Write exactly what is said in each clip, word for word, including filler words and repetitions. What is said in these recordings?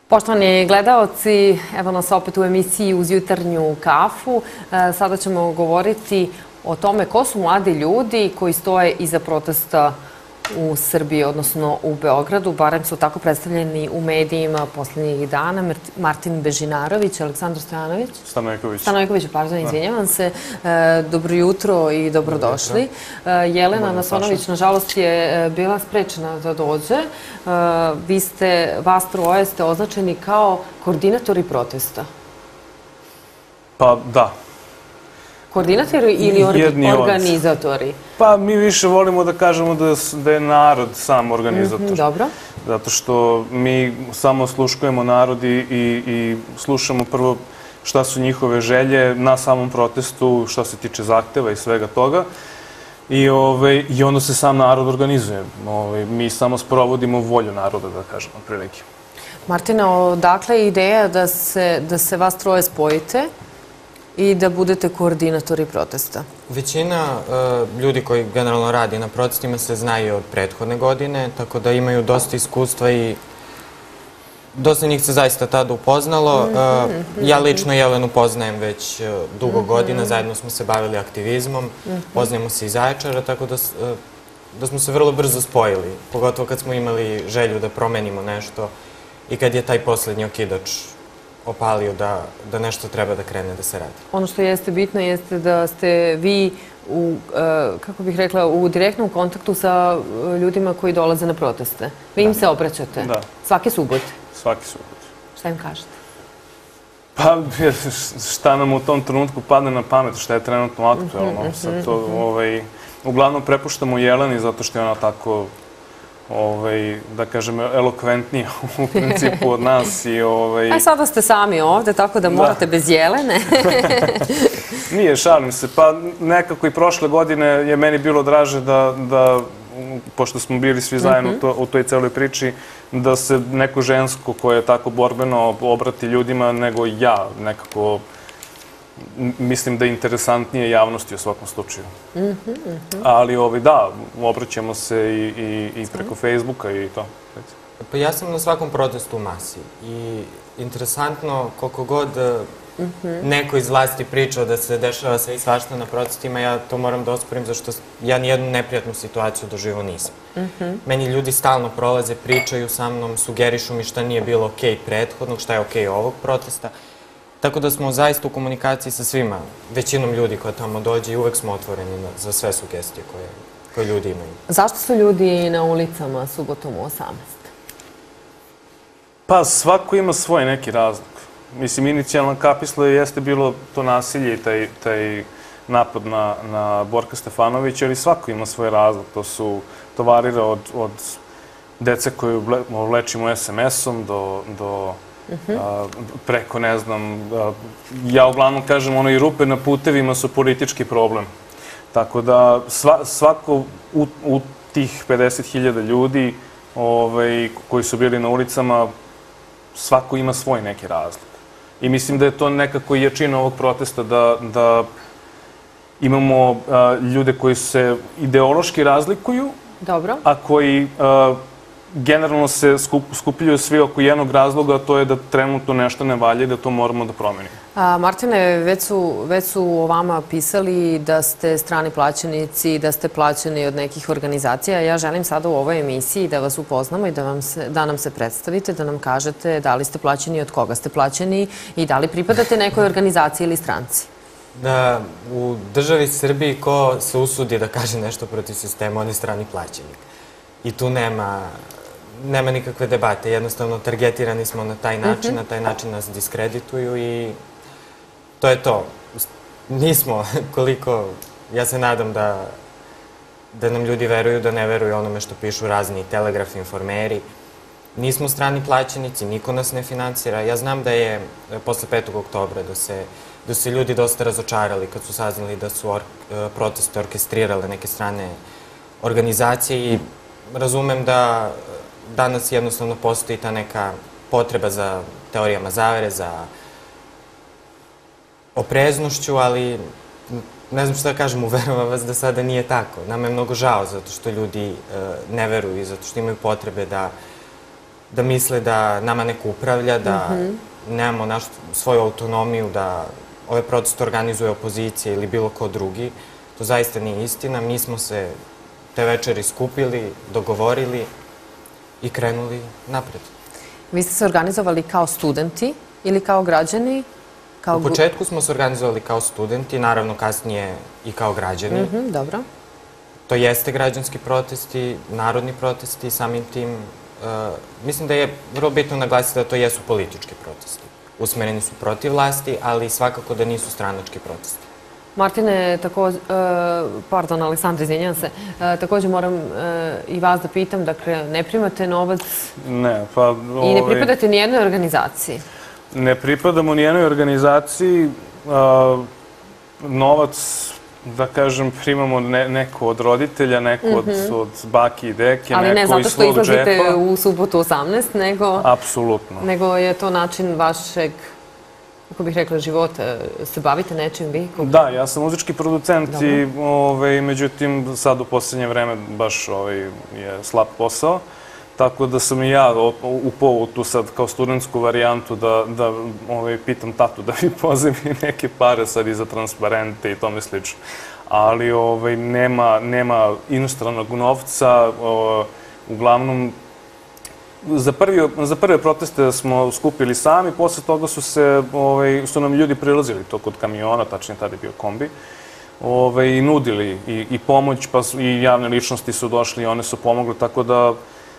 Poštovani gledaoci, evo nas opet u emisiji Uz jutarnju kafu. Sada ćemo govoriti o tome ko su mladi ljudi koji stoje iza protesta u Srbiji, odnosno u Beogradu. Barem su tako predstavljeni u medijima poslednjih dana. Martin Bežinarović, Aleksandar Stojanović. Stanojković. Stanojković, pardon, izvinjavam se. Dobro jutro i dobrodošli. Jelena Nasonović, nažalost, je bila sprečena da dođe. Vi ste, vas troje, ste označeni kao koordinatori protesta. Pa da. Koordinatori ili organizatori? Pa mi više volimo da kažemo da je narod sam organizator. Dobro. Zato što mi samo sluškujemo narod i slušamo prvo šta su njihove želje na samom protestu, šta se tiče zahteva i svega toga. I onda se sam narod organizuje. Mi samo sprovodimo volju naroda, da kažemo, prilike. Martina, odakle je ideja da se vas troje spojite i da budete koordinatori protesta? Većina ljudi koji generalno radi na protestima se znaju od prethodne godine, tako da imaju dosta iskustva i dosta njih se zaista tada upoznalo. Ja lično Jelenu poznajem već dugo godina, zajedno smo se bavili aktivizmom, poznajemo se iz Zaječara, tako da smo se vrlo brzo spojili, pogotovo kad smo imali želju da promenimo nešto i kad je taj poslednji okidač opalio da nešto treba da krene da se radi. Ono što jeste bitno jeste da ste vi, kako bih rekla, u direktnom kontaktu sa ljudima koji dolaze na proteste. Vi im se obraćate? Da. Svake subote? Svake subote. Šta im kažete? Pa, šta nam u tom trenutku padne na pamet, šta je trenutno aktuelno. Sad to, uglavnom prepuštamo Jeleni zato što je ona tako, da kažem, elokventnija u principu od nas. A sada ste sami ovde, tako da morate bez Jelene. Nije, šalim se. Pa nekako i prošle godine je meni bilo draže da, pošto smo bili svi zajedno u toj celoj priči, da se neko žensko koje je tako borbeno obrati ljudima nego ja. Nekako mislim da je interesantnije javnosti u svakom slučaju. Ali da, obraćamo se i preko Facebooka i to. Pa ja sam na svakom protestu u masi i interesantno koliko god neko iz vlasti pričao da se dešava sve i svašta na protestima, ja to moram da osporim zašto ja nijednu neprijatnu situaciju doživao nisam. Meni ljudi stalno prolaze, pričaju sa mnom, sugerišu mi šta nije bilo okej prethodnog, šta je okej ovog protesta. Tako da smo zaista u komunikaciji sa svima, većinom ljudi koja tamo dođe i uvek smo otvoreni za sve sugestije koje ljudi imaju. Zašto su ljudi na ulicama subotom u osamnaest? Pa svako ima svoj neki razlog. Mislim, inicijalna kapisla jeste bilo to nasilje i taj napad na Borka Stefanovića, ali svako ima svoj razlog. To su tovarira od dece koju lečimo es em esom do preko, ne znam, ja uglavnom kažem, ono i rupe na putevima su politički problem. Tako da svako u tih pedeset hiljada ljudi koji su bili na ulicama, svako ima svoj neki razlog. I mislim da je to nekako i jačina ovog protesta, da imamo ljude koji se ideološki razlikuju, a koji generalno se skupljaju svi oko jednog razloga, a to je da trenutno nešto ne valja i da to moramo da promenimo. Martine, već su o vama pisali da ste strani plaćenici, da ste plaćeni od nekih organizacija. Ja želim sada u ovoj emisiji da vas upoznamo i da nam se predstavite, da nam kažete da li ste plaćeni, od koga ste plaćeni i da li pripadate nekoj organizaciji ili stranci. Da, u državi Srbiji ko se usudi da kaže nešto protiv sistema, on je strani plaćenik. I tu nema nema nikakve debate. Jednostavno, targetirani smo na taj način, na taj način nas diskredituju i to je to. Nismo koliko, ja se nadam da da nam ljudi veruju, da ne veruju onome što pišu razni telegrafi, informeri. Nismo strani plaćenici, niko nas ne finansira. Ja znam da je posle petog oktobra da se ljudi dosta razočarali kad su saznali da su proteste orkestrirale neke strane organizacije i razumem da danas jednostavno postoji ta neka potreba za teorijama zavere, za opreznošću, ali ne znam šta da kažem, uveravam vas da sada nije tako. Nama je mnogo žao zato što ljudi ne veruju i zato što imaju potrebe da da misle da nama neko upravlja, da nemamo naš, svoju autonomiju, da ove proteste organizuje opozicija ili bilo ko drugi. To zaista nije istina. Mi smo se te večeri skupili, dogovorili i krenuli napred. Vi ste se organizovali kao studenti ili kao građani? U početku smo se organizovali kao studenti, naravno kasnije i kao građani. Dobro. To jeste građanski protesti, narodni protesti, samim tim. Mislim da je vrlo bitno naglasiti da to jesu politički protesti. Usmereni su protiv vlasti, ali svakako da nisu stranački protesti. Martine, također, pardon, Aleksandra, izvinjam se, također moram i vas da pitam, dakle, ne primate novac Ne, pa... i ne pripadate nijednoj organizaciji? Ne pripadamo nijednoj organizaciji. Novac, da kažem, primamo neko od roditelja, neko od baki i deke, neko iz svog džepa. Ali ne zato što izlazite u subotu osamnaest, nego... Apsolutno. Nego je to način vašeg, kako bih rekla, života. Se bavite nečim vi? Da, ja sam muzički producent i međutim sad u posljednje vreme baš je slab posao. Tako da sam i ja upao tu sad kao studentsku varijantu da pitam tatu da mi pozemi neke pare sad i za transparente i tome slično. Ali nema inostranog novca. Uglavnom, za prve proteste smo skupili sami, posle toga su nam ljudi prilazili to kod kamiona, tačnije tada je bio kombi, i nudili i pomoć, pa i javne ličnosti su došli i one su pomogli, tako da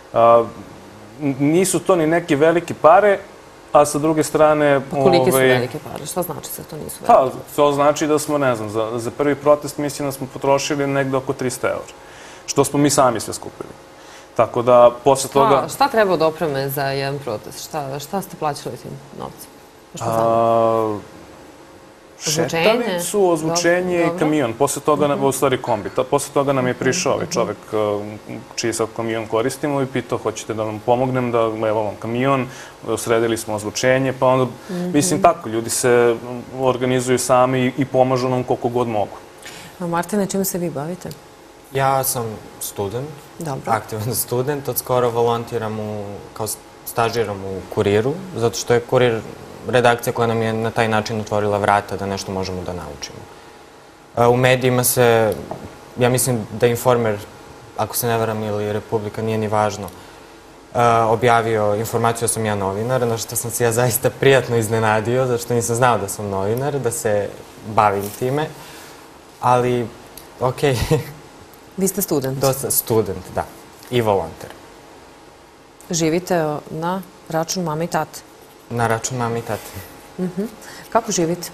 nisu to ni neke velike pare, a sa druge strane... Kolike su velike pare? Šta znači se to nisu velike pare? Pa, to znači da smo, ne znam, za prvi protest mislim da smo potrošili negde oko trista eura, što smo mi sami sve skupili. Tako da, posle toga... Šta treba od opreme za jedan protest? Šta ste plaćali tim novcima? Šetalicu, ozvučenje i kamion. Posle toga, u stvari kombi. Posle toga nam je prišao ovaj čovek čiji sad kamion koristimo i pitao hoćete da vam pomognem, da evo vam kamion, sredili smo ozvučenje, pa onda, mislim tako, ljudi se organizuju sami i pomažu nam koliko god mogu. Martine, čime se vi bavite? Ja sam student, aktivan student, od skoro volontiram kao stažiram u Kuriru, zato što je Kurir redakcija koja nam je na taj način otvorila vrata da nešto možemo da naučimo. U medijima se, ja mislim da Informer, ako se ne varam, ili Republika, nije ni važno, objavio informaciju da sam ja novinar, na što sam se ja zaista prijatno iznenadio, zato što nisam znao da sam novinar, da se bavim time, ali, okej. Vi ste student? Dosta student, da. I volonter. Živite na račun mame i tate? Na račun mame i tate. Kako živite?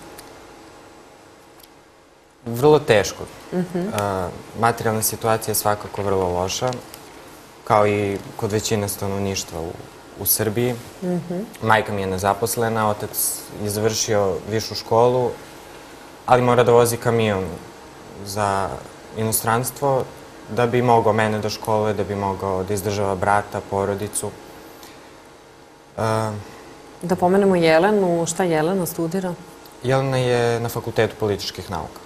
Vrlo teško. Materijalna situacija je svakako vrlo loša, kao i kod većine stanovništva u Srbiji. Majka mi je nezaposlena, otac je završio višu školu, ali mora da vozi kamion za inostranstvo da bi mogao mene da školuje, da bi mogao da izdržava brata, porodicu. Da pomenemo Jelenu. Šta Jelena studira? Jelena je na Fakultetu političkih nauka.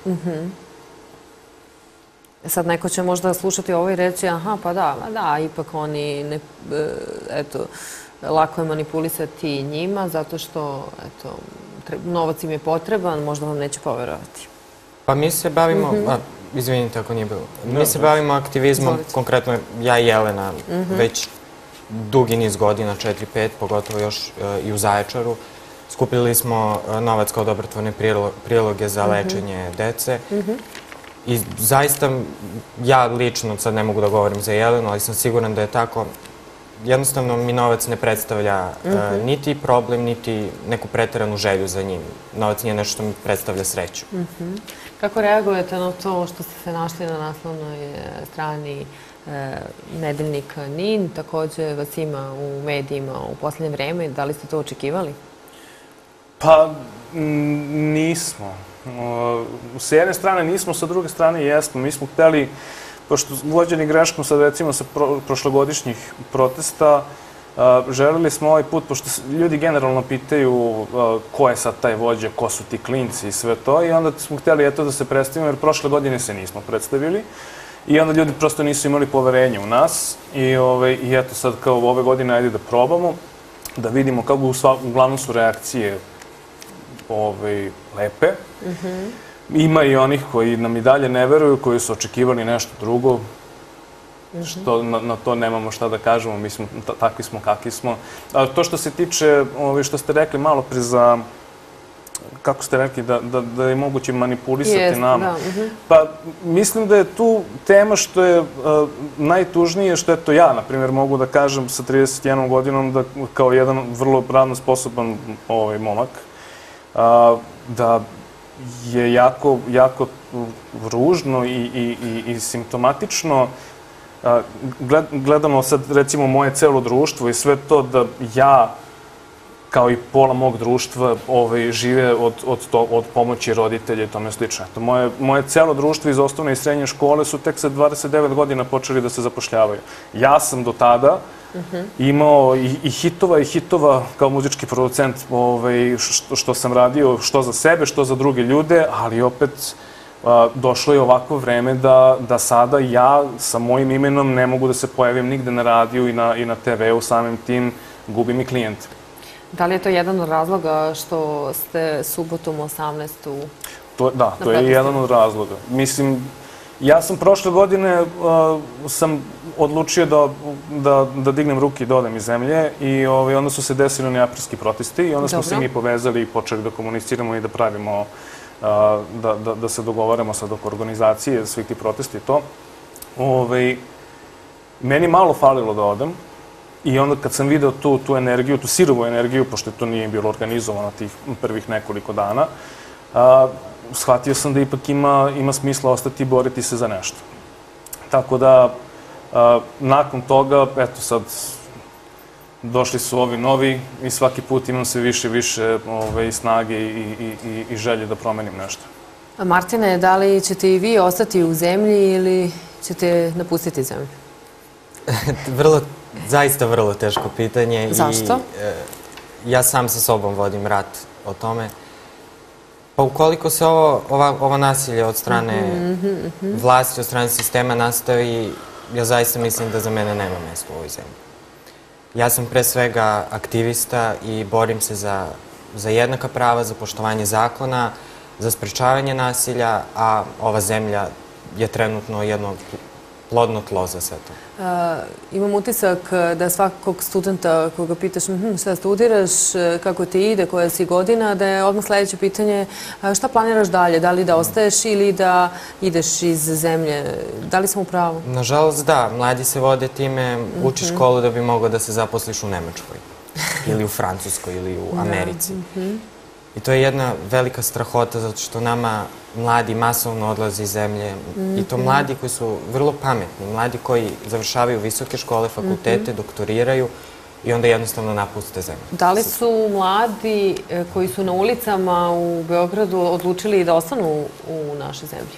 Sad neko će možda slušati ovo i reći aha, pa da, da, ipak oni, eto, lako je manipulisati njima zato što, eto, novac im je potreban, možda vam neće poverovati. Pa mi se bavimo, izvinite ako nije bilo, mi se bavimo aktivizmom, konkretno ja i Jelena, već dugi niz godina, četiri pet, pogotovo još i u Zaječaru. Skupili smo novac kao dobrotvorne priloge za lečenje dece. I zaista, ja lično, sad ne mogu da govorim za Jelenu, ali sam siguran da je tako, jednostavno mi novac ne predstavlja niti problem, niti neku preteranu želju za njim. Novac nije nešto što mi predstavlja sreću. Kako reagujete na to što ste se našli na naslovnoj strani nedeljnika NIN, također vas ima u medijima u posljednje vreme, da li ste to očekivali? Pa nismo. S jedne strane nismo, sa druge strane jesmo. Mi smo hteli, pošto vođeni greškom sad recimo sa prošlogodišnjih protesta, želeli smo ovaj put, pošto ljudi generalno pitaju ko je sad taj vođa, ko su ti klinci i sve to, i onda smo hteli eto da se predstavimo, jer prošle godine se nismo predstavili. I onda ljudi prosto nisu imali poverenje u nas i, ovaj, i eto sad kao ove godine ajde da probamo, da vidimo kako u sva, uglavnom su reakcije ovaj, lepe. Mm-hmm. Ima i onih koji nam i dalje ne veruju, koji su očekivali nešto drugo, mm-hmm. što na, na to nemamo šta da kažemo, mi smo, takvi smo kakvi smo. A to što se tiče, ovaj, što ste rekli malo pre za, kako ste rekli, da, da, da je moguće manipulisati Jest, nama. Da. Mm-hmm. Pa mislim da je tu tema što je uh, najtužnije, što eto ja, na primjer, mogu da kažem sa trideset jednom godinom da kao jedan vrlo radno sposoban ovaj, momak, uh, da je jako, jako ružno i, i, i, i simptomatično uh, gled, gledano sad recimo moje celo društvo i sve to da ja kao i pola mog društva ovaj, žive od, od, to, od pomoći roditelja i tome slično. Eto, moje, moje celo društvo iz osnovne i srednje škole su tek sa dvadeset devet godina počeli da se zapošljavaju. Ja sam do tada uh-huh. imao i, i hitova i hitova kao muzički producent ovaj, što, što sam radio što za sebe, što za druge ljude, ali opet a, došlo je ovako vreme da, da sada ja sa mojim imenom ne mogu da se pojavim nigde na radiju i na, i na te ve u, samim tim gubim i klijente. Da li je to jedan od razloga što ste subotom osamnaestu To, da, to je jedan od razloga. Mislim, ja sam prošle godine uh, sam odlučio da, da, da dignem ruke i da odem iz zemlje i ovaj, onda su se desili oni aprilski protesti i onda smo Dobro. se mi povezali i počeli da komuniciramo i da pravimo, uh, da, da, da se dogovaramo sad oko organizacije svih tih protesta i to. Ovaj, meni malo falilo da odem. I onda kad sam video tu, tu energiju, tu sirovu energiju, pošto to nije bilo organizovano tih prvih nekoliko dana, a, shvatio sam da ipak ima, ima smisla ostati i boriti se za nešto. Tako da, a, nakon toga, eto sad, došli su ovi novi i svaki put imam sve više i više ove, snage i, i, i, i želje da promenim nešto. A Martine, da li ćete i vi ostati u zemlji ili ćete napustiti zemlju? Vrlo, zaista vrlo teško pitanje. Zašto? I, e, ja sam sa sobom vodim rat o tome. Pa ukoliko se ovo, ova, ova nasilje od strane mm-hmm, mm-hmm. vlasti, od strane sistema nastavi, ja zaista mislim da za mene nema mjesta u ovoj zemlji. Ja sam pre svega aktivista i borim se za, za jednaka prava, za poštovanje zakona, za sprečavanje nasilja, a ova zemlja je trenutno jedno plodno tlo za sve to. Uh, imam utisak da svakog studenta koga pitaš hm, šta studiraš, kako ti ide, koja si godina, da je odmah sledeće pitanje šta planiraš dalje, da li da ostaješ ili da ideš iz zemlje. Da li sam u pravu? Nažalost da, mladi se vode time, uči mm-hmm. školu da bi mogao da se zaposliš u Nemačkoj ili u Francuskoj ili u Americi. Da. Mm-hmm. I to je jedna velika strahota zato što nama mladi masovno odlaze iz zemlje mm-hmm. i to mladi koji su vrlo pametni, mladi koji završavaju visoke škole, fakultete, mm-hmm. doktoriraju i onda jednostavno napuste zemlju. Da li su mladi koji su na ulicama u Beogradu odlučili da ostanu u našoj zemlji?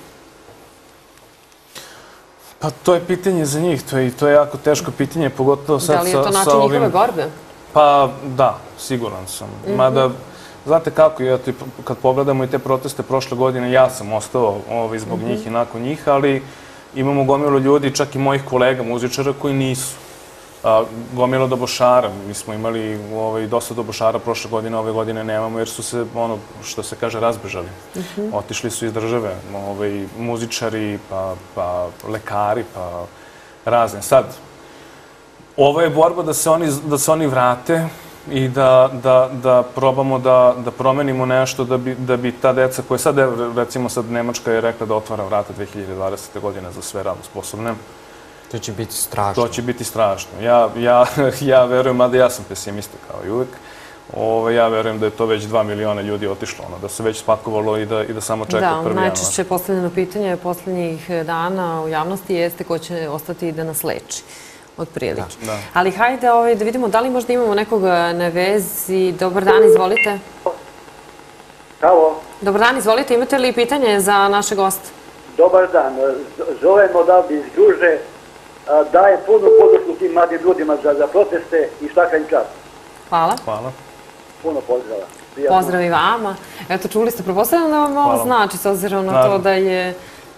Pa to je pitanje za njih, to je, to je jako teško pitanje, pogotovo sad sa ovim... Da li je to način njihove borbe? Pa da, siguran sam. Mm-hmm. Mada, znate kako, ja, kad pogledamo i te proteste prošle godine, ja sam ostao ovaj, zbog mm-hmm. njih i nakon njih, ali imamo gomilu ljudi, čak i mojih kolega, muzičara, koji nisu. A, gomilo dobošara, mi smo imali ovaj, dosta dobošara prošle godine, ove godine nemamo, jer su se, ono, što se kaže, razbežali. Mm-hmm. Otišli su iz države, ovaj, muzičari, pa, pa lekari, pa razne. Sad, ovo je borba da se oni, da se oni vrate i da, da, da probamo da, da promenimo nešto da bi, da bi ta deca koje sad, recimo sad Nemačka je rekla da otvara vrata dve hiljade dvadesete. godine za sve radno sposobne. To će biti strašno. To će biti strašno. Ja, ja, ja verujem, mada ja sam pesimista kao i uvek, Ove, ja verujem da je to već dva miliona ljudi otišlo, ono, da se već spakovalo i da, i da samo čeka prvi januar. Da, najčešće postavljeno pitanje poslednjih dana u javnosti jeste ko će ostati da nas leči. Otprilike. Da, da. Ali hajde ovaj, da vidimo da li možda imamo nekoga na vezi. Dobar dan, izvolite. Halo. Dobar dan, izvolite. Imate li pitanje za naše goste? Dobar dan. Zovem odavde iz Gruže. Dajem punu podršku tim mladim ljudima za, za proteste i svaka im čast. Hvala. Hvala. Puno pozdrava. Prijatno. Pozdrav i vama. Eto, čuli ste, pretpostavljam da vam ovo znači, s obzirom na to da je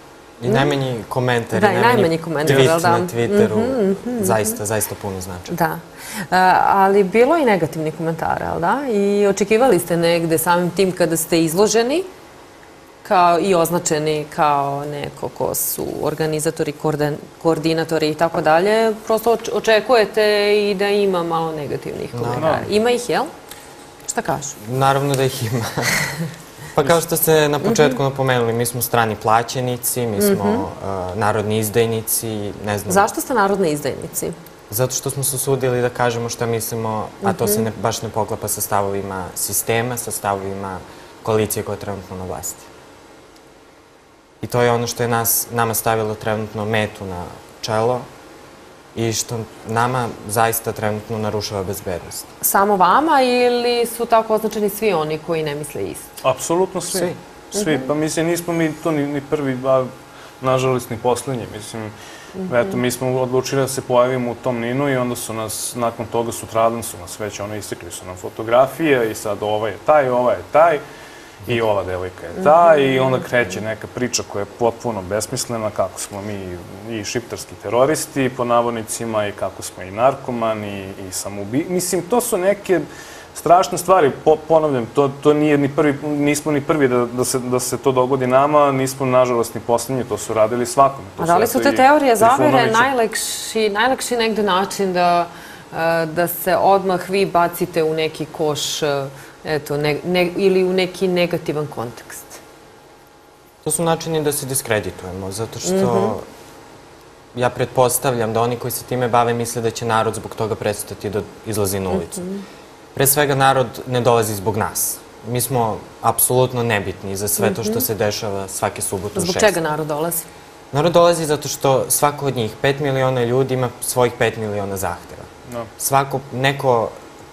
I najmanji komentar, da, i najmanji komentar, tweet da? na Twitteru, mm -hmm. zaista, zaista puno znači. Da, e, ali bilo i negativnih komentara, ali da? I očekivali ste negde samim tim kada ste izloženi kao i označeni kao neko ko su organizatori, koordinatori i tako dalje, prosto očekujete i da ima malo negativnih komentara. Ima ih, jel? Šta kažu? Naravno da ih ima. Pa kao što ste na početku napomenuli, mi smo strani plaćenici, mi smo narodni izdajnici, ne znam. Zašto ste narodni izdajnici? Zato što smo se usudili da kažemo šta mislimo, a to se baš ne poklapa sa stavovima sistema, sa stavovima koalicije koja je trenutno na vlasti. I to je ono što je nama stavilo trenutno metu na čelo i što nama zaista trenutno narušava bezbednost. Samo vama ili su tako označeni svi oni koji ne misle isto? Apsolutno svi. Svi. Pa mislim, nismo mi to ni prvi, a nažalost ni poslednji. Mislim, eto, mi smo odlučili da se pojavimo u tom Ninu i onda su nas, nakon toga sutradan su nas već, ono, istekli su nam fotografije i sad ovaj je taj, ovaj je taj. I ova devojka je ta i onda kreće neka priča koja je potpuno besmislena, kako smo mi i šiptarski teroristi po navodnicima i kako smo i narkomani i samoubi. Mislim, to su neke strašne stvari. Ponavljam, to nije ni prvi, nismo ni prvi da se to dogodi nama, nismo nažalost ni poslednji, to su radili svakome. A da li su te teorije zavere najlakši negde način da se odmah vi bacite u neki koš eto, ili u neki negativan kontekst? To su načini da se diskreditujemo, zato što ja pretpostavljam da oni koji se time bave misle da će narod zbog toga prestati da izlazi na ulicu. Pre svega, narod ne dolazi zbog nas. Mi smo apsolutno nebitni za sve to što se dešava svake subote u šest. Zbog čega narod dolazi? Narod dolazi zato što svako od njih, pet miliona ljudi, ima svojih pet miliona zahteva. Svako, neko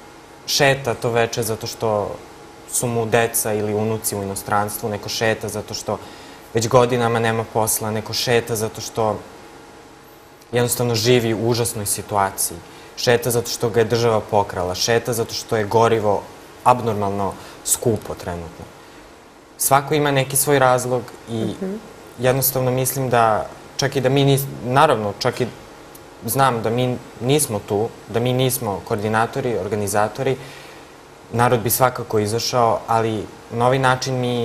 šeta to veče zato što su mu deca ili unuci u inostranstvu, neko šeta zato što već godinama nema posla, neko šeta zato što jednostavno živi u užasnoj situaciji, šeta zato što ga je država pokrala, šeta zato što je gorivo abnormalno skupo trenutno. Svako ima neki svoj razlog i jednostavno mislim da čak i da mi, naravno, čak i znam da mi nismo tu, da mi nismo koordinatori, organizatori, narod bi svakako izašao, ali na ovaj način mi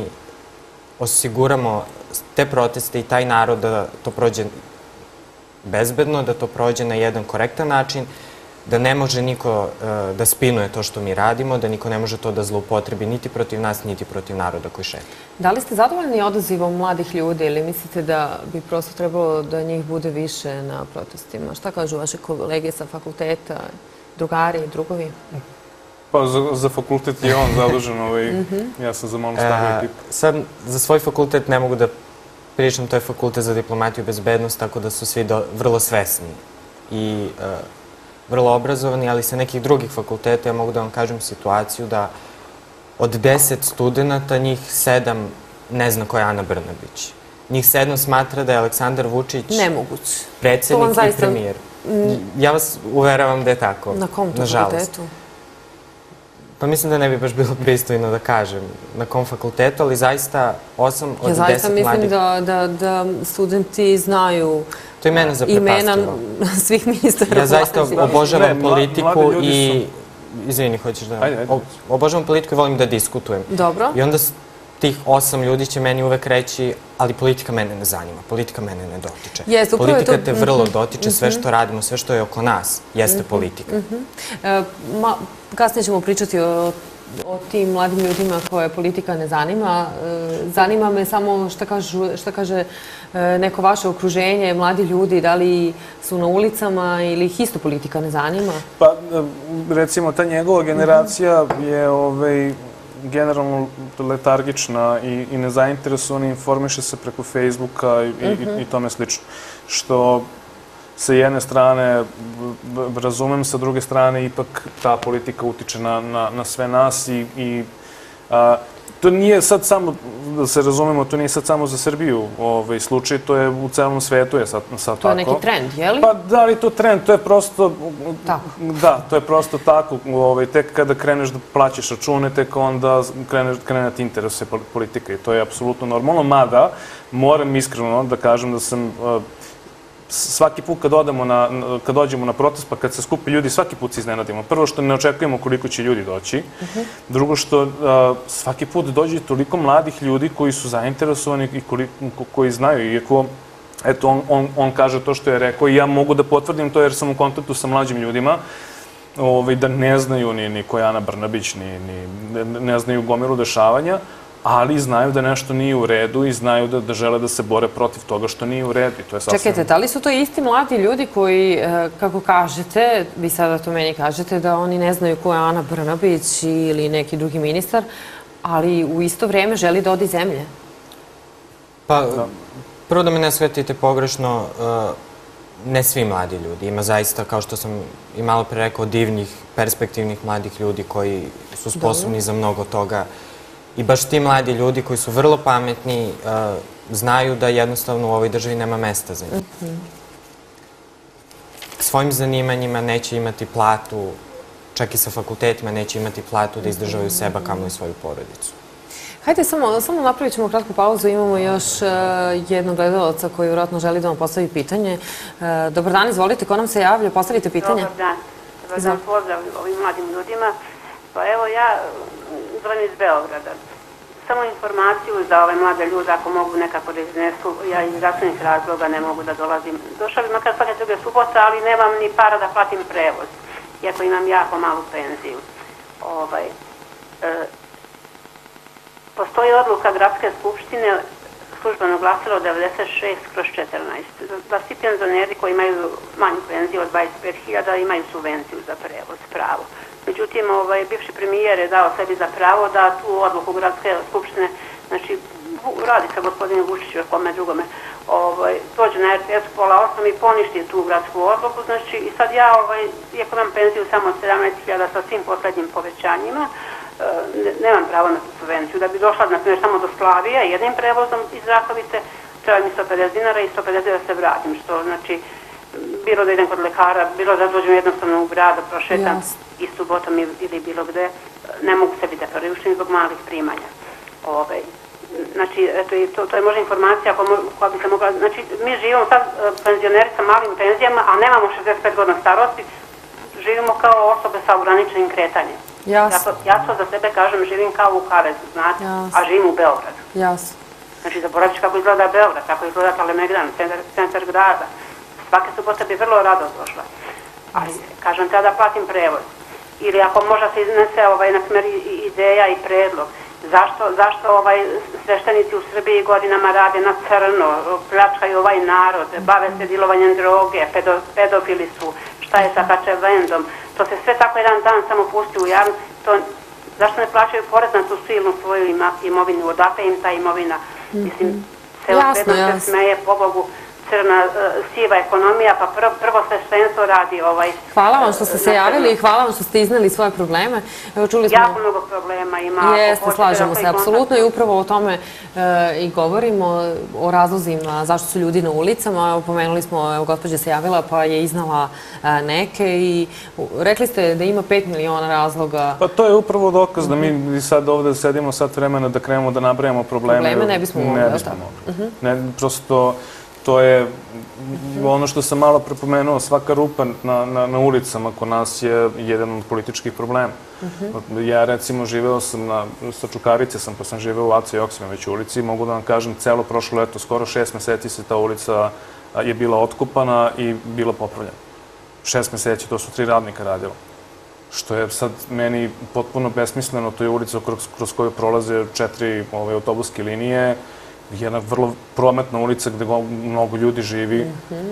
osiguramo te proteste i taj narod da to prođe bezbedno, da to prođe na jedan korektan način, da ne može niko da spinuje to što mi radimo, da niko ne može to da zloupotrebi niti protiv nas, niti protiv naroda koji šeta. Da li ste zadovoljni odazivom mladih ljudi ili mislite da bi prosto trebalo da njih bude više na protestima? Šta kažu vaše kolege sa fakulteta, drugari i drugovi? Pa za fakultet je on zadužen, ja sam za malo stariju ekipu. Sad, za svoj fakultet ne mogu da pričam, to je fakultet za diplomatiju i bezbednost, tako da su svi vrlo svesni i vrlo obrazovani, ali sa nekih drugih fakulteta ja mogu da vam kažem situaciju da od deset studenta njih sedam ne zna ko je Ana Brnabić. Njih sedam smatra da je Aleksandar Vučić predsednik i premijer. Ja vas uveravam da je tako. Na kom to fakultetu? Pa mislim da ne bi baš bilo pristojno da kažem na kom fakultetu, ali zaista osam od deset mladih... Ja zaista mislim da studenti znaju to je mene zaprepastilo. Imena svih ministara. Ja zaista obožavam politiku i... Izvini, hoćeš da... Obožavam politiku i volim da diskutujem. Dobro. I onda tih osam ljudi će meni uvek reći, ali politika mene ne zanima, politika mene ne dotiče. Politika te vrlo dotiče, sve što radimo, sve što je oko nas, jeste politika. Kasnije ćemo pričati o tim mladim ljudima koje politika ne zanima. Zanima me samo šta kaže neko vaše okruženje, mladi ljudi, da li su na ulicama ili ih isto politika ne zanima? Pa, recimo, ta njegova generacija je generalno letargična i nezainteresovana, informiše se preko Facebooka i tome slično. Što sa jedne strane razumem, sa druge strane ipak ta politika utiče na sve nas i to nije sad samo da se razumemo, to nije sad samo za Srbiju slučaj, to je u celom svetu je sad tako. To je neki trend, je li? Pa da li to trend, to je prosto... Tako. Da, to je prosto tako. Tek kada kreneš da plaćaš račune, tek onda krene ti interese politika i to je apsolutno normalno, mada moram iskreno da kažem da sam svaki put kad odemo na, kad dođemo na protest, pa kad se skupi ljudi, svaki put se iznenadimo. Prvo što ne očekujemo koliko će ljudi doći. Drugo što svaki put dođe toliko mladih ljudi koji su zainteresovani i koji znaju. Iako, eto, on kaže to što je rekao i ja mogu da potvrdim to jer sam u kontaktu sa mlađim ljudima, da ne znaju ni ko je Ana Brnabić, ne znaju gomilu dešavanja, ali znaju da nešto nije u redu i znaju da žele da se bore protiv toga što nije u redu. Čekajte, da li su to isti mladi ljudi koji, kako kažete, vi sada to meni kažete, da oni ne znaju ko je Ana Brnabić ili neki drugi ministar, ali u isto vrijeme želi da odi zemlje? Pa, prvo da me ne shvatite pogrešno, ne svi mladi ljudi. Ima zaista, kao što sam i malo pre rekao, divnih, perspektivnih mladih ljudi koji su sposobni za mnogo toga. I baš ti mladi ljudi koji su vrlo pametni znaju da jednostavno u ovoj državi nema mesta za njih. Svojim zanimanjima neće imati platu, čak i sa fakultetima neće imati platu da izdržavaju seba, kamo i svoju porodicu. Hajde, samo napravit ćemo kratku pauzu. Imamo još jednog gledalca koji vjerojatno želi da vam postavi pitanje. Dobar dan, izvolite, ko nam se javlja? Postavite pitanje. Dobar dan. Dobar dan, pozdrav ovim mladim ljudima. Pa evo, ja zovem iz Beograda. Samo informaciju za ove mlade ljude, ako mogu nekako da iznesu, ja iz zdravstvenih razloga ne mogu da dolazim. Došla bi makar svake druge subote, ali nemam ni para da platim prevoz, iako imam jako malu penziju. Postoji odluka Gradske skupštine, službeno glasilo devedeset šest kroz četrnaest. Da svi penzioneri koji imaju manju penziju od dvadeset pet hiljada imaju subvenciju za prevoz, pravo. Međutim, bivši premijer je dao sebi za pravo da tu odluku Gradske skupštine, znači, radi sa gospodinom Vučiću, kome drugome, dođe na er te es pola osam i poništi tu gradsku odluku, znači, i sad ja, iako imam penziju samo od sedamnaest hiljada sa svim poslednjim povećanjima, nemam pravo na subvenciju. Da bi došla, na primjer, samo do Slavije, jednim prevozom iz Rakovice, treba mi sto pedeset dinara i sto pedeset da se vratim, što, znači, bilo da idem kod lekara, bilo da dođem jednostavno u grad, da prošetam i subotom ili bilo gde, ne mogu sebi da priuštim zbog malih primanja. Znači, to je možda informacija koja bi se mogla... Znači, mi živimo sad penzioneri sa malim penzijama, a nemamo šezdeset pet godina starosti, živimo kao osobe sa ograničenim kretanjem. Ja to za sebe kažem, živim kao u Kavezu, znate, a živim u Beogradu. Jasno. Znači, zaboravit ću kako izgleda Beograd, kako izgleda Kalemegdan, centar grada. Svake subote bi vrlo rado došla. Ali, kažem, treba da platim prevoz. Ili ako možda se iznese, na primjer, ideja i predlog. Zašto sveštenici u Srbiji godinama rade na crno, pljačkaju ovaj narod, bave se dilovanjem droge, pedofili su, šta je sa Hačevendom. To se sve tako jedan dan samo pusti u javnost. Zašto ne plaćaju porez na tu silnu svoju imovinu? Odakle im ta imovina? Mislim, se opet se smeje, pobogu, crna, siva ekonomija, pa prvo sveštenstvo radi ovaj... Hvala vam što ste se javili i hvala vam što ste izneli svoje probleme. Jako mnogo problema ima. Jeste, slažemo se, apsolutno, i upravo o tome i govorimo, o razlozima zašto su ljudi na ulicama. Pomenuli smo, evo, gospođa se javila pa je iznala neke i rekli ste da ima pet miliona razloga. Pa to je upravo dokaz da mi sad ovde sedimo sat vremena da krenemo da nabrajamo probleme. Probleme ne bismo mogli. Ne bismo mogli. Prosto... To je ono što sam malo prepomenuo, svaka rupa na ulicama kod nas je jedan od političkih problema. Ja recimo živeo sam sa Čukarice, sam pa sam živeo u Aca Joksimović ulici i mogu da vam kažem, celo prošlo leto, skoro šest meseci se ta ulica je bila otkupana i bila popravljena. Šest meseci, to su tri radnika radila. Što je sad meni potpuno besmisleno, to je ulica kroz koju prolaze četiri autobuske linije, jedna vrlo prometna ulica gde mnogo ljudi živi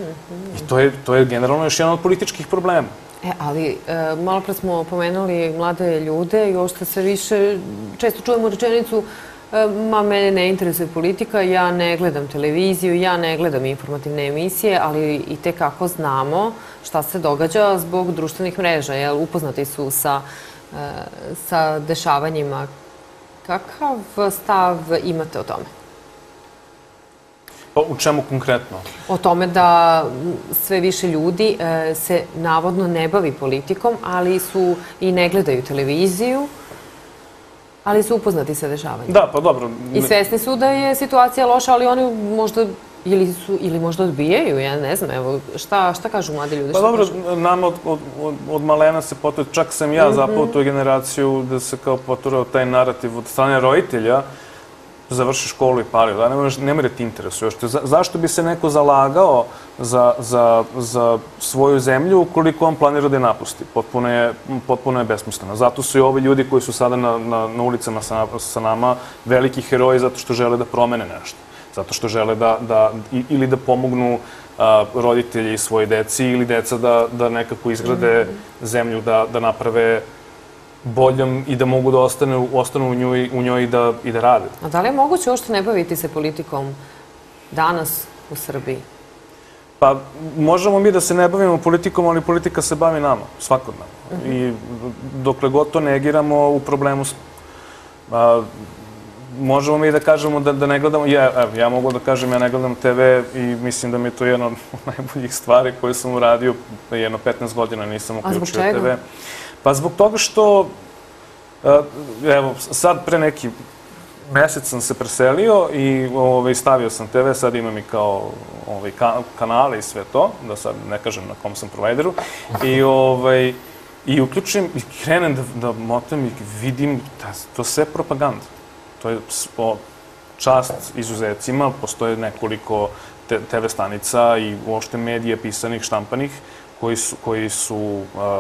i to je generalno još jedan od političkih problema. E, ali malo pre smo pomenuli mlade ljude i uopšte sve više često čujemo rečenicu ma mene ne interesuje politika, ja ne gledam televiziju, ja ne gledam informativne emisije, ali i tekako znamo šta se događa zbog društvenih mreža, jer upoznati su sa dešavanjima Kakav stav imate o tome? Pa u čemu konkretno? O tome da sve više ljudi se navodno ne bavi politikom, ali su i ne gledaju televiziju, ali su upoznati sa dešavanjem. Da, pa dobro. I svesni su da je situacija loša, ali oni možda ili su, ili možda odbijaju, ja ne znam, evo, šta, šta kažu mladi ljudi? Pa dobro, nama od, od, od, od malena se potura, čak sam ja zapao tu generaciju da se kao poturao taj narativ od strane roditelja, završi školu i pali, da ne mora ti interesuje. Za, zašto bi se neko zalagao za, za, za svoju zemlju ukoliko on planira da je napusti? Potpuno je, potpuno je besmisleno. Zato su i ovi ljudi koji su sada na, na, na ulicama sa, sa nama veliki heroji zato što žele da promene nešto. Zato što žele da, da ili da pomognu a, roditelji svoje deci ili deca da, da nekako izgrade zemlju, da, da naprave boljom i da mogu da ostanu, ostanu u njoj, u njoj i, da, i da rade. A da li je moguće uopšte ne baviti se politikom danas u Srbiji? Pa možemo mi da se ne bavimo politikom, ali politika se bavi nama, svakodnevno. Uh-huh. I dokle god to negiramo, u problemu smo. A, možemo mi da kažemo da, da ne gledamo, ja, evo, ja mogu da kažem ja ne gledam te ve i mislim da mi je to jedna od najboljih stvari koje sam uradio, jedno petnaest godina nisam uključio te ve. Pa zbog toga što, evo, sad pre neki mesec sam se preselio i ovaj, stavio sam te ve, sad imam i kao ovaj, kanale i sve to, da sad ne kažem na kom sam provideru, i, ovaj, i uključim i krenem da, da motam i vidim da to sve propaganda. To je čast izuzecima, postoje nekoliko te ve stanica i uopšte medija pisanih, štampanih, koji su, koji su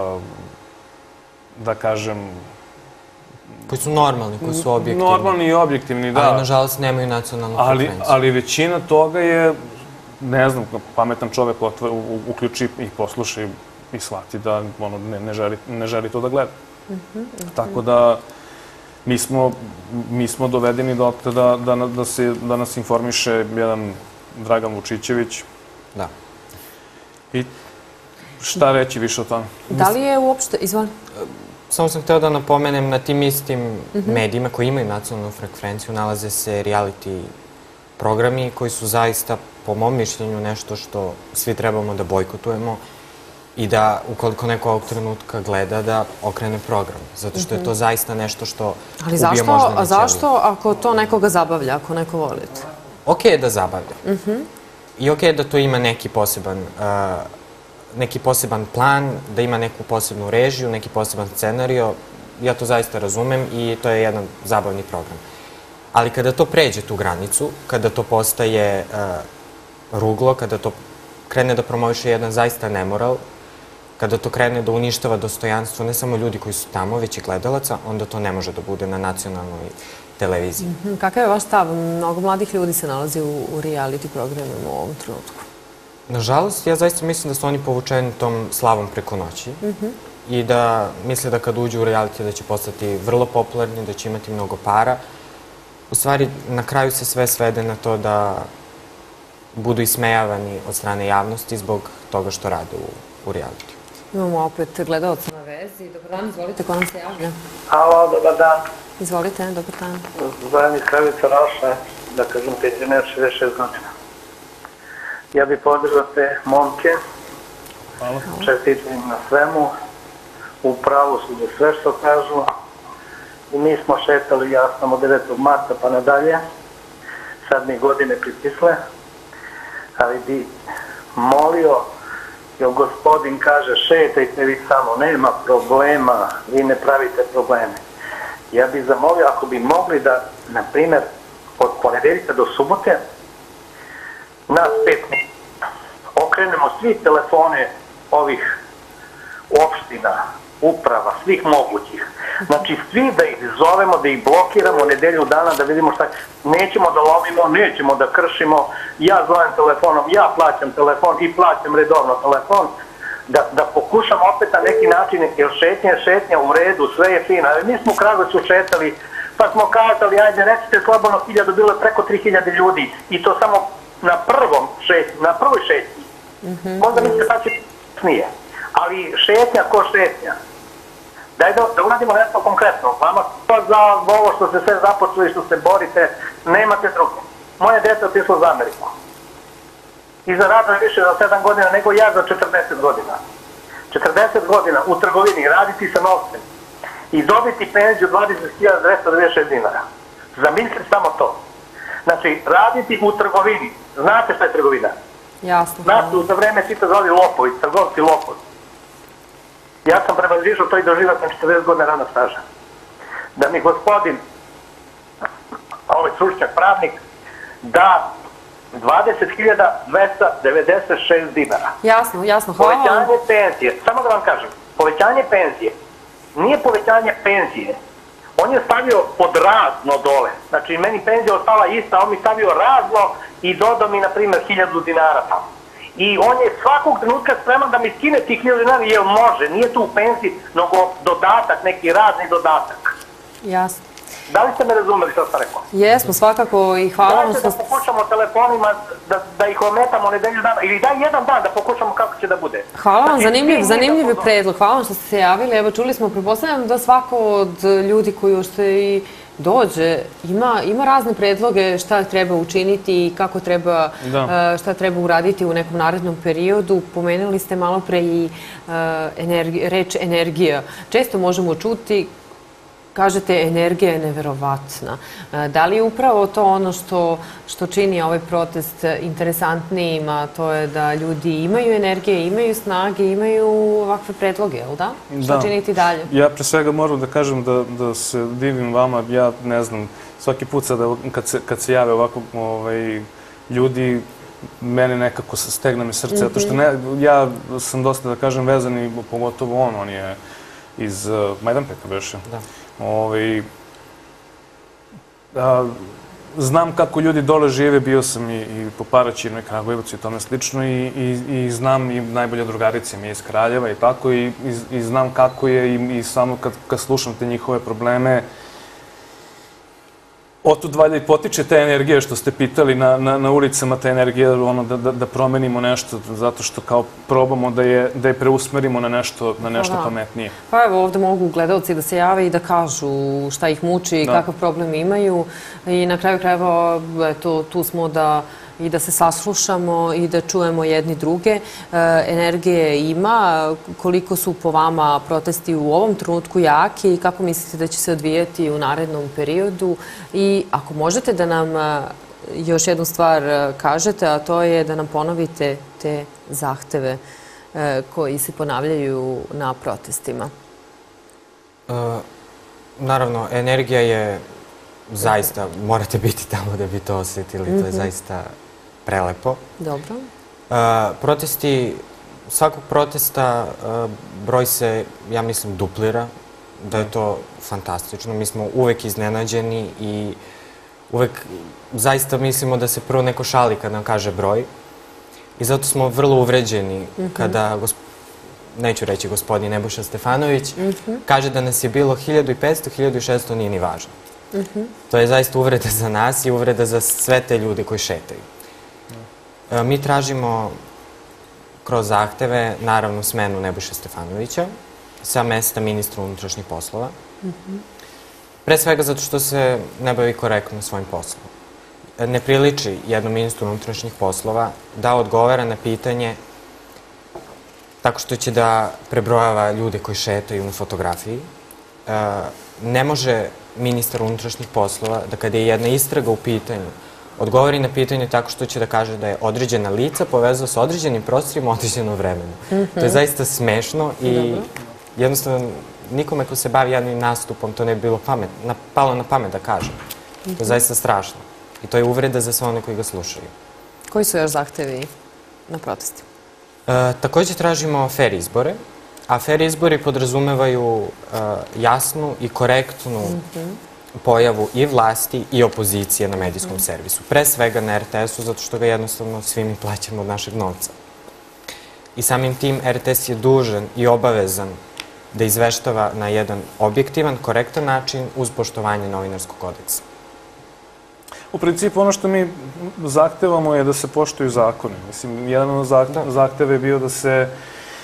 da kažem... Koji su normalni, koji su objektivni. Normalni i objektivni, da. Ali, nažalost, nemaju nacionalnu frekvenciju. Ali većina toga je, ne znam, pametan čovek uključi i posluša i shvati da ne želi to da gleda. Tako da mi smo, mi smo dovedeni dotle da, da, da, se, da nas informiše jedan Dragan Vučićević. Da. I šta reći više o tome? Da li je uopšte, izvoli? Samo sam hteo da napomenem, na tim istim medijima koji imaju nacionalnu frekvenciju nalaze se reality programi koji su zaista, po mom mišljenju, nešto što svi trebamo da bojkotujemo i da, ukoliko neko ovog trenutka gleda, da okrene program. Zato što je to zaista nešto što ubija možda na cijelu. A zašto ako to nekoga zabavlja, ako neko voli to? Okej je da zabavlja. I okej je da to ima neki poseban neki poseban plan, da ima neku posebnu režiju, neki poseban scenario. Ja to zaista razumem i to je jedan zabavni program. Ali kada to pređe tu granicu, kada to postaje ruglo, kada to krene da promoviše jedan zaista nemoral, kada to krene da uništava dostojanstvo ne samo ljudi koji su tamo, već i gledalaca, onda to ne može da bude na nacionalnoj televiziji. Kakav je vaš stav? Mnogo mladih ljudi se nalazi u reality programima u ovom trenutku. Nažalost, ja zaista mislim da su oni povučeni tom slavom preko noći i da misle da kad uđu u reality da će postati vrlo popularni, da će imati mnogo para. U stvari, na kraju se sve svede na to da budu ismejavani od strane javnosti zbog toga što rade u, u reality. Imamo opet gledalca na vezi. Dobar dan, izvolite, ko nam se javlja? Halo, dobar dan. Izvolite, dobar dan. Zovem iz Kravica Raša, da kažem penzioner šezdeset šest godina. Ja bih podržao te momke. Hvala. Čestitam na svemu. U pravu su za sve što kažu. I mi smo šetali, ja sam od devetog marta pa nadalje. Sad mi godine pritisle. Ali bi molio, jer gospodin kaže šetajte vi samo, nema problema, vi ne pravite probleme. Ja bih zamolio, ako bi mogli da, na primjer, od ponedeljka do subote, nas pet okrenemo svi telefone ovih opština, uprava, svih mogućih. Znači svi da ih zovemo, da ih blokiramo nedelju dana, da vidimo šta. Nećemo da lovimo, nećemo da kršimo. Ja zovem telefonom, ja plaćam telefon i plaćam redovno telefon. Da, da pokušam opet na neki način, jer šetnja je šetnja u redu, sve je fino. Mi smo u Kragujevcu šetali, pa smo kazali, ajde recite slobodno hiljadu, bilo je preko tri hiljade ljudi. I to samo na prvom šetnji, na prvoj šetnji. Možda mi se sad će nije. Ali šetnja ko šetnja. Daj da uradimo nešto konkretno. Vama to za ovo što ste sve započeli, što se borite, nemate drugo. Moje dete otišlo za Ameriku. I zaradilo više za sedam godina nego ja za četrdeset godina. četrdeset godina u trgovini raditi sa novcem i dobiti penziju dvadeset hiljada dvesta devedeset šest dinara. Zamislite samo to. Znači, raditi u trgovini. Znate šta je trgovina? Jasno. Znate, u to vreme svi to zvali lopovi, trgovci lopovi. Ja sam prevazišao to i doživao sam četrdeset godina radnog staža. Da mi gospodin, ovaj stručnjak pravnik, da dvadeset hiljada dvesta devedeset šest dinara. Jasno, jasno, hvala vam. Povećanje penzije, samo da vam kažem, povećanje penzije nije povećanje penzije. On je stavio pod razno dole. Znači, meni penzija ostala ista, on mi stavio razno i dodao mi, na primjer, hiljadu dinara tamo. I on je svakog trenutka spreman da mi skine tih hiljadu dinara, jer može, nije tu u penziji, nego dodatak, neki razni dodatak. Jasno. Da li ste me razumeli što sam rekao? Jesmo, svakako, i hvala vam. Dajte da pokušamo telefonima, da, da ih ometamo nedelju dana, ili daj jedan dan da pokušamo kako će da bude. Hvala vam, Znači, zanimljiv, svi zanimljiv je mi da predlog. Hvala vam što ste se javili. Evo, čuli smo, pretpostavljam da svako od ljudi koji uopšte i dođe, ima, ima razne predloge šta treba učiniti i kako treba, Da. uh, šta treba uraditi u nekom narednom periodu. Pomenuli ste malo pre i uh, energi, reč energija. Često možemo čuti, kažete, energija je neverovatna. Da li je upravo to ono što, što čini ovaj protest interesantnijim, a to je da ljudi imaju energije, imaju snage, imaju ovakve predloge, jel da? Što Da. činiti dalje? Ja pre svega moram da kažem da, da se divim vama, ja ne znam, svaki put sada kad se, kad se jave ovako ovaj, ljudi, mene nekako stegne mi srce, zato što ne, ja sam dosta, da kažem, vezan i pogotovo on, on je iz uh, Majdanpeka beše. Da. Ovaj, a, znam kako ljudi dole žive, bio sam i, i po Paraćinu i Kragujevcu i tome slično i, i, i znam i najbolje drugarice mi je iz Kraljeva i tako i, i, i znam kako je i, i samo kad, kad slušam te njihove probleme, otud valjda i potiče te energije što ste pitali na, na, na ulicama, te energije ono, da, da, da promenimo nešto, zato što kao probamo da je, da je preusmerimo na nešto, na nešto Da. pametnije. Pa evo, ovde mogu gledalci da se jave i da kažu šta ih muči i Da. kakav problem imaju. I na kraju krajeva, eto, tu smo da i da se saslušamo i da čujemo jedni druge. E, energije ima. Koliko su po vama protesti u ovom trenutku jaki i kako mislite da će se odvijati u narednom periodu? I ako možete da nam e, još jednu stvar e, kažete, a to je da nam ponovite te zahteve e, koji se ponavljaju na protestima. E, naravno, energija je zaista, morate biti tamo da bi to osjetili, to je zaista prelepo. Dobro. Uh, protesti, svakog protesta uh, broj se, ja mislim, duplira, da je to fantastično. Mi smo uvek iznenađeni i uvek zaista mislimo da se prvo neko šali kad nam kaže broj. I zato smo vrlo uvređeni kada, gosp... neću reći gospodin Nebojša Stefanović, kaže da nas je bilo hiljadu petsto, hiljadu šesto, nije ni važno. To je zaista uvreda za nas i uvreda za sve te ljude koji šetaju. Mi tražimo kroz zahteve, naravno, smenu Nebojše Stefanovića sa mesta ministra unutrašnjih poslova. Pre svega zato što se ne bavi korektno svojim poslom. Ne priliči jednom ministru unutrašnjih poslova da odgovara na pitanje tako što će da prebrojava ljude koji šetaju na fotografiji. Ne može ministar unutrašnjih poslova da kada je jedna istraga u pitanju odgovori na pitanje tako što će da kaže da je određena lica povezao sa određenim prostorima u određenom vremenu. To je zaista smešno i jednostavno nikome ko se bavi javnim nastupom to ne bi bilo pamet, na, palo na pamet da kaže. To je zaista strašno. I to je uvreda za sve one koji ga slušaju. Koji su još zahtevi na protesti? E, također tražimo fair izbore, a fair izbori podrazumevaju e, jasnu i korektnu pojavu i vlasti i opozicije na medijskom servisu. Pre svega na er te esu, zato što ga jednostavno svi mi plaćamo od našeg novca. I samim tim er te es je dužan i obavezan da izveštava na jedan objektivan, korektan način uz poštovanje novinarskog kodeksa. U principu, ono što mi zahtevamo je da se poštuju zakoni. Mislim, jedan od zahteva je bio da se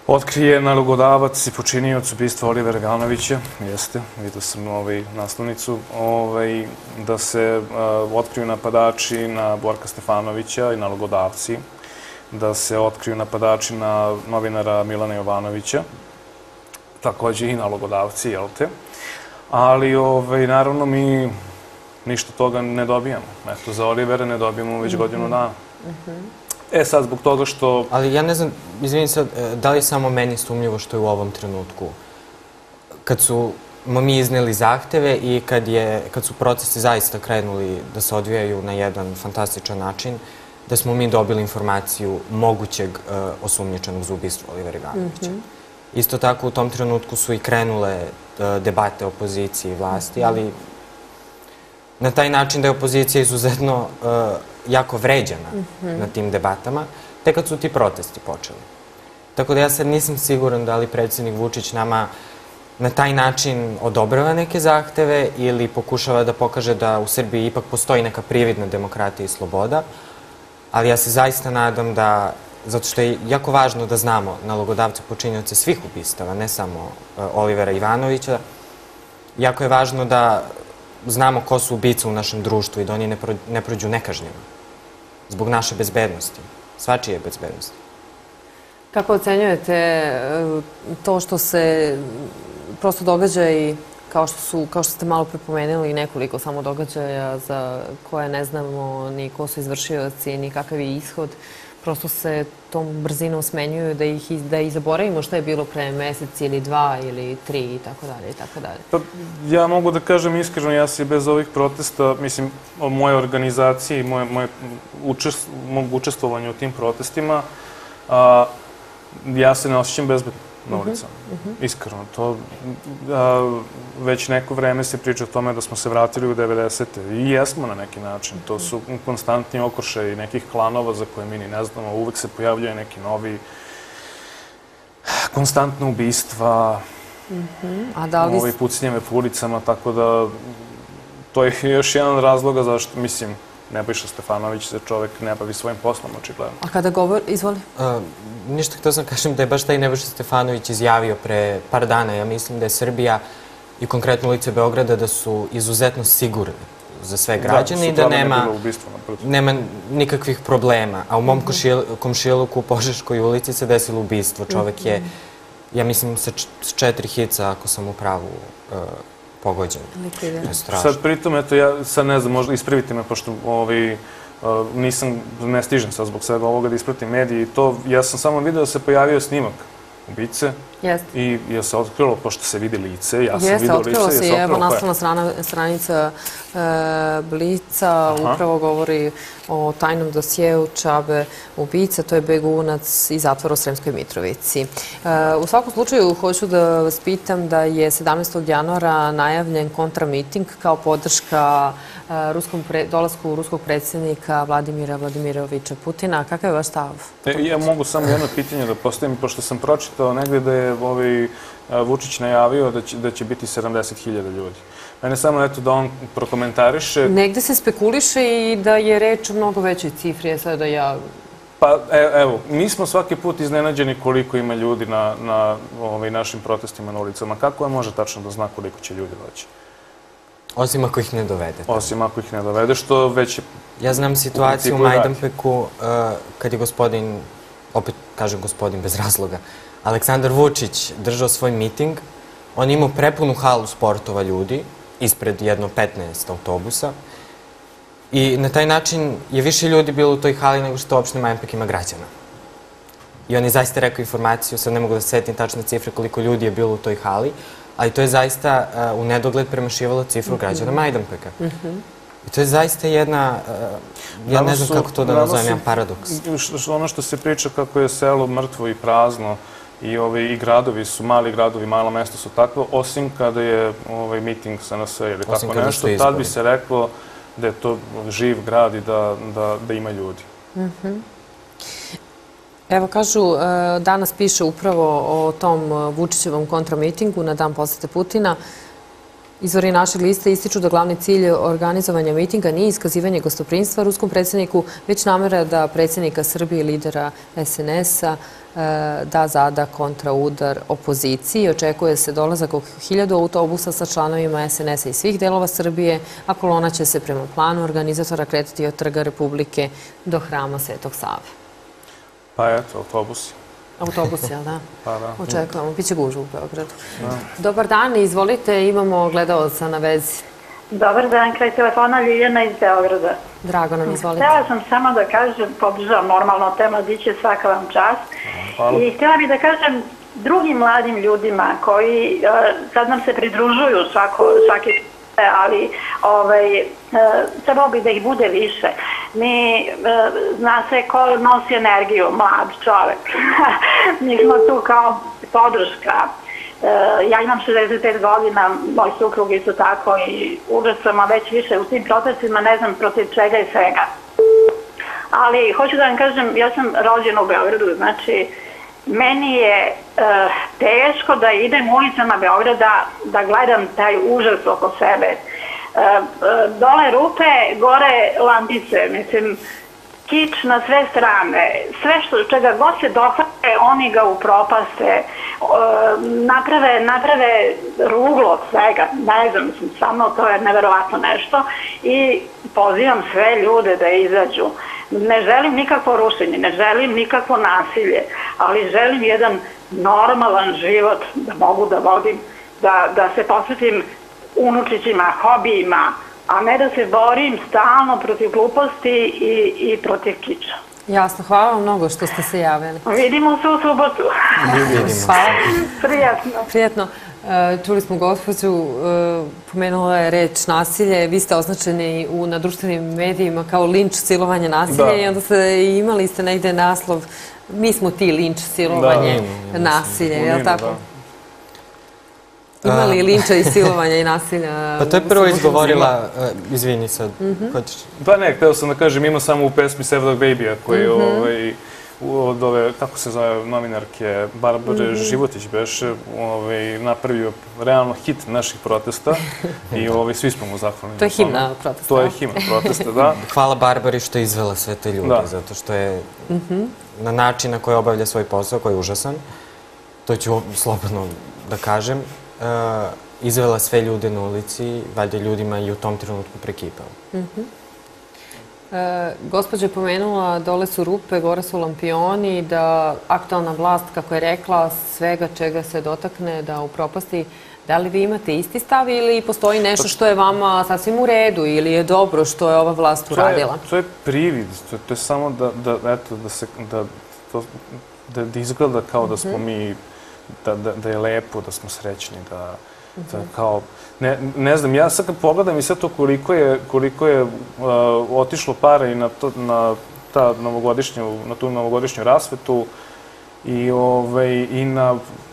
otkrije nalogodavac i počinioc ubistva Olivera Ivanovića, jeste, vidio sam naslovnicu, da se otkriju napadači na Borka Stefanovića i nalogodavci, da se otkriju napadači na novinara Milana Jovanovića, takođe i nalogodavci, jel te? Ali, naravno, mi ništa toga ne dobijamo. Eto, za Olivera ne dobijamo već godinu dana. E sad, zbog toga što... Ali ja ne znam, izvinim sad, da li je samo meni sumnjivo što je u ovom trenutku, kad su mi izneli zahteve i kad su procesi zaista krenuli da se odvijaju na jedan fantastičan način, da smo mi dobili informaciju mogućeg osumnjičenog za ubistvo Olivera Ivanovića. Isto tako u tom trenutku su i krenule debate opozicije i vlasti, ali na taj način da je opozicija izuzetno jako vređana na tim debatama, tek kad su ti protesti počeli. Tako da ja sad nisam siguran da li predsjednik Vučić nama na taj način odobrava neke zahteve ili pokušava da pokaže da u Srbiji ipak postoji neka prividna demokratija i sloboda, ali ja se zaista nadam da, zato što je jako važno da znamo nalogodavce počinioce svih ubistava, ne samo Olivera Ivanovića, jako je važno da znamo ko su ubice u našem društvu i da oni ne prođu nekažnjeno zbog naše bezbednosti, svačije bezbednosti. Kako ocenjujete to što se prosto događa i kao što su, kao što ste malo prepomenuli, nekoliko samo događaja za koje ne znamo ni ko su izvršioci, ni kakav je ishod, prosto se tom brzinom smenjuju da ih da i zaboravimo šta je bilo pre mesec ili dva ili tri i tako dalje i tako dalje. Pa ja mogu da kažem iskreno, ja se bez ovih protesta, mislim, o moje organizacije i moje učestvovanje u tim protestima, ja se ne osjećam bezbedno na ulicama. Iskreno, to već neko vreme se priča o tome da smo se vratili u devedesete i jesmo na neki način. To su konstantni okršaji nekih klanova za koje mi ni ne znamo. Uvek se pojavljaju neki novi konstantna ubistva, pucnjeve po ulicama, tako da to je još jedan razloga zašto, mislim, Nebojša Stefanović se čovek ne bavi svojim poslom, očigledno. A kada govor, izvoli? Ništa, htio sam kažem da je baš taj Nebojša Stefanović izjavio pre par dana. Ja mislim da je Srbija i konkretno ulice Beograda da su izuzetno sigurni za sve građane i da nema nikakvih problema. A u mom komšiluku u Požeškoj ulici se desilo ubistvo. Čovek je, ja mislim, sa četiri hica, ako sam u pravu, pogođen. Sad pritom, eto, ja sad ne znam, možda ispravite me, pošto nisam, ne stižem sad zbog svega ovoga da ispratim mediji i to, ja sam samo vidio da se pojavio snimak ubice i je se otkrilo, pošto se vidi lice, ja sam vidio lice i je se otkrilo koje. Evo, naslovna stranica Blica upravo govori o tajnom dosjeu Čabe ubica, to je begunac iz zatvora u Sremskoj Mitrovici. U svakom slučaju, hoću da vas pitam da je sedamnaestog januara najavljen kontramiting kao podrška dolasku ruskog predsjednika Vladimira Vladimiroviča Putina. Kakav je vaš stav? Ja mogu samo jedno pitanje da postavim, pošto sam pročitao negde da je Vučić najavio da će biti sedamdeset hiljada ljudi. Mene samo, eto, da on prokomentariše... Negde se spekuliše i da je reč o mnogo većoj cifri, sada ja... Pa, evo, mi smo svaki put iznenađeni koliko ima ljudi na našim protestima na ulicama. Kako on može tačno da zna koliko će ljudi doći? Osim ako ih ne dovede. Osim ako ih ne dovede, što već... Ja znam situaciju u Majdanpeku kad je gospodin, opet kažem gospodin bez razloga, Aleksandar Vučić držao svoj miting, on imao prepunu halu sportova ljudi, ispred jedno petnaest autobusa i na taj način je više ljudi bilo u toj hali nego što opšte Majdanpek ima građana. I on je zaista rekao informaciju, sad ne mogu da se setim tačne cifre koliko ljudi je bilo u toj hali, ali to je zaista u nedogled premašivalo cifru građana Majdanpeka. I to je zaista jedna, ja ne znam kako to da nazovem, jedan paradoks. Ono što se priča kako je selo mrtvo i prazno i gradovi su, mali gradovi, mala mesta su takvo, osim kada je miting S N S ili tako nešto, tad bi se reklo da je to živ grad i da ima ljudi. Evo, kažu, danas piše upravo o tom Vučićevom kontramitingu na dan posete Putina. Izvori našeg lista ističu da glavni cilj organizovanja mitinga nije iskazivanje gostoprimstva ruskom predsjedniku, već namera da predsjednika Srbije i lidera es en es-a da zada kontraudar opoziciji. Očekuje se dolazak oko hiljadu autobusa sa članovima es en es-a iz svih delova Srbije, a kolona će se prema planu organizatora kretati od Trga Republike do Hrama Svetog Save. Pa eto, autobusi. Autobus, jel da? Pa da. Očekujemo, bit će gužva u Beogradu. Dobar dan, izvolite, imamo gledalca na vezi. Dobar dan, kraj telefona Ljiljana iz Beograda. Drago nam, izvolite. Htela sam samo da kažem, podržavam normalno tema, diće svaka vam čast. Hvala. I htela bih da kažem drugim mladim ljudima koji sad nam se pridružuju svako, svaki ali ovaj, trebalo bi da ih bude više. Mi, zna se ko nosi energiju, mlad čovek. Mi smo tu kao podrška. Ja imam šezdeset pet godina, moj suprug isto tako i učestvujemo već više u tim protestima, ne znam protiv čega i svega. Ali hoću da vam kažem, ja sam rođena u Beogradu, znači meni je uh, teško da idem ulicama Beograda da gledam taj užas oko sebe. Uh, uh, dole rupe, gore lampice, mislim, kič na sve strane. Sve što, čega god se dohvate, oni ga upropaste, uh, naprave, naprave ruglo od svega. Ne znam, mislim, samo to je neverovatno nešto i pozivam sve ljude da izađu. Ne želim nikakvo rušenje, ne želim nikakvo nasilje, ali želim jedan normalan život da mogu da vodim, da, da se posvetim unučićima, hobijima, a ne da se borim stalno protiv gluposti i, i protiv kiča. Jasno, hvala vam mnogo što ste se javili. Vidimo se u subotu. Vidimo se. Prijatno. Prijatno. Čuli smo gospođu, pomenula je reč nasilje, vi ste označeni u, na društvenim medijima kao linč silovanje nasilje i onda ste imali ste negde naslov mi smo ti linč silovanje nasilje, je li tako? Ima li linča i silovanja i nasilja? Pa to je prvo izgovorila, izvini sad, hoćeš? Pa ne, htio sam da kažem, ima samo u pesmi Save the Baby-a koji je ovaj, od ove, kako se zove, novinarke Barbare Životić beše, ovaj, napravio realno hit naših protesta i ovaj, svi smo mu zahvalni. To je himna protesta. To je himna protesta, da. Hvala Barbari što je izvela sve te ljude, Da. zato što je na način na koji obavlja svoj posao, koji je užasan, to ću slobodno da kažem, uh, izvela sve ljude na ulici, valjda ljudima i u tom trenutku prekipala. E, gospođa je pomenula dole su rupe, gore su lampioni, da aktualna vlast, kako je rekla, svega čega se dotakne da upropasti. Da li vi imate isti stav ili postoji nešto što je vama sasvim u redu ili je dobro što je ova vlast uradila? To je, to je privid, to je, to je samo da, da, eto, da, se, da, to, da, da izgleda kao da smo mi, da, da, da je lepo, da smo srećni, da, da kao... Ne, ne znam, ja sad kad pogledam i sve to koliko je, koliko je uh, otišlo para i na, to, na, ta novogodišnju, na tu novogodišnju rasvetu i, ovaj, i na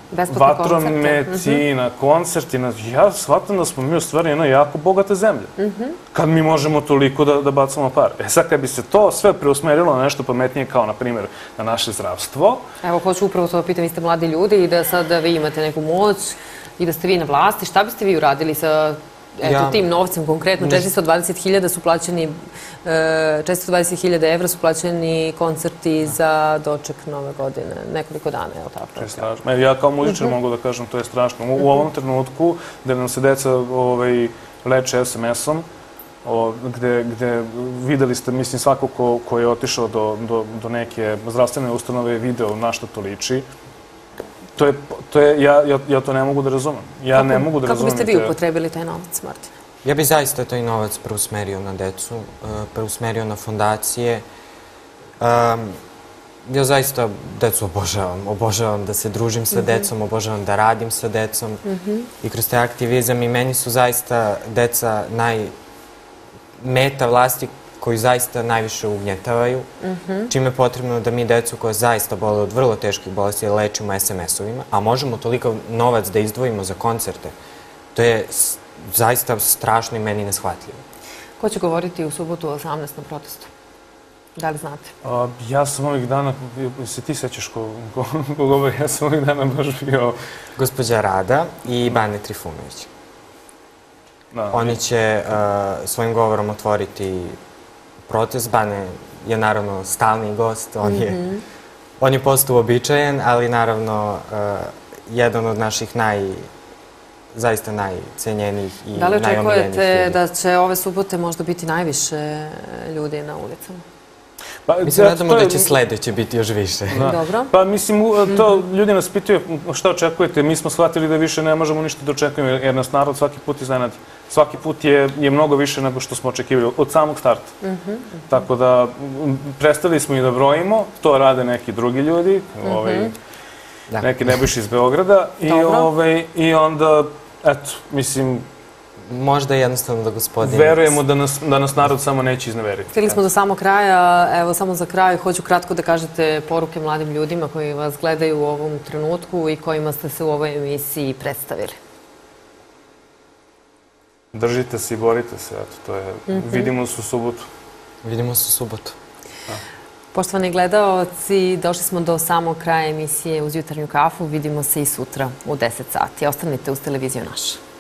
vatrometi, i na koncerti. Na, ja shvatam da smo mi u stvari jedna jako bogata zemlja. Kad mi možemo toliko da, da bacamo pare. E sad kad bi se to sve preusmerilo na nešto pametnije kao, na primjer, na naše zdravstvo. Evo, hoću upravo to da pitam, vi ste mladi ljudi i da sad vi imate neku moć i da ste vi na vlasti, šta biste vi uradili sa eto, Ja- tim novcem konkretno? četiristo dvadeset hiljada su plaćeni, e, četiristo dvadeset hiljada evra su plaćeni koncerti za doček nove godine, nekoliko dana, je li tako? To je strašno. E, Ja kao muzičar mogu da kažem, to je strašno. U, u ovom trenutku, gde nam se deca ovaj, leče es em esom, o, gde, gde videli ste, mislim, svako ko, ko je otišao do, do, do neke zdravstvene ustanove je video na što to liči. To je, to je, ja, ja, ja to ne mogu da razumem. Ja ne mogu da Kako razumem. biste vi te- upotrebili taj novac, Martin? Ja bih zaista taj novac preusmerio na decu, uh, preusmerio na fondacije. Um, ja zaista decu obožavam. Obožavam da se družim sa decom, obožavam da radim sa decom i kroz taj aktivizam i meni su zaista deca naj meta vlasti koji zaista najviše ugnjetavaju, čime je potrebno da mi decu koja zaista bole od vrlo teških bolesti lečimo es em esovima, a možemo toliko novac da izdvojimo za koncerte. To je s- zaista strašno i meni neshvatljivo. Ko će govoriti u subotu o osamnaest na protestu? Da li znate? A, ja sam ovih dana, se ti sećaš ko, ko, ko govori, ja sam ovih dana baš bio... Gospođa Rada i Bane Trifunović. Oni će svojim govorom otvoriti protest. Bane je naravno stalni gost, on je, on je postao uobičajen, ali naravno jedan od naših naj, zaista najcenjenijih i najomiljenijih ljudi. Da li očekujete da će ove subote možda biti najviše ljudi na ulicama? Mi se nadamo da će sledeće biti još više. Dobro. Pa mislim, to ljudi nas pitaju šta očekujete. Mi smo shvatili da više ne možemo ništa da očekujemo, jer nas narod svaki put iznenadi. Svaki put je mnogo više nego što smo očekivali od samog starta. Tako da prestali smo i da brojimo, to rade neki drugi ljudi, neki Nebojša iz Beograda i onda, eto, mislim, možda jednostavno da gospodin... Verujemo da nas narod samo neće izneveriti. Stigli smo do samog kraja. Evo, samo za kraj, hoću kratko da kažete poruke mladim ljudima koji vas gledaju u ovom trenutku i kojima ste se u ovoj emisiji predstavili. Držite se i borite se. Vidimo se u subotu. Vidimo se u subotu. Poštovani gledaoci, došli smo do samog kraja emisije Uz jutarnju kafu. Vidimo se i sutra u deset sati. Ostanite uz televiziju našu.